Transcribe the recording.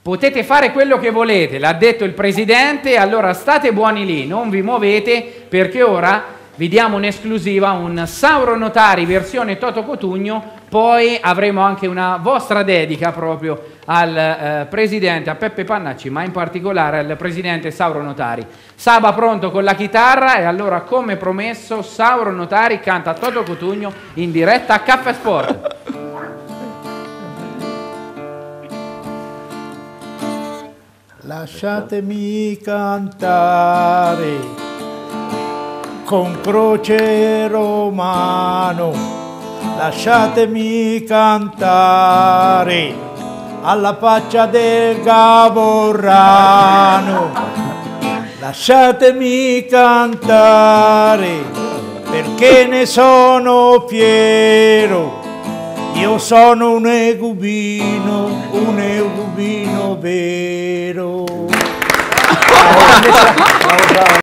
Potete fare quello che volete, l'ha detto il Presidente, allora state buoni lì, non vi muovete, perché ora vi diamo un'esclusiva, un Sauro Notari versione Toto Cotugno, poi avremo anche una vostra dedica proprio al Presidente, a Peppe Pannacci, ma in particolare al Presidente Sauro Notari. Saba pronto con la chitarra e allora, come promesso, Sauro Notari canta Toto Cotugno in diretta a Caffè Sport. Lasciatemi cantare con croce romano, lasciatemi cantare alla faccia del Gavorrano, lasciatemi cantare perché ne sono fiero, io sono un egubino vero.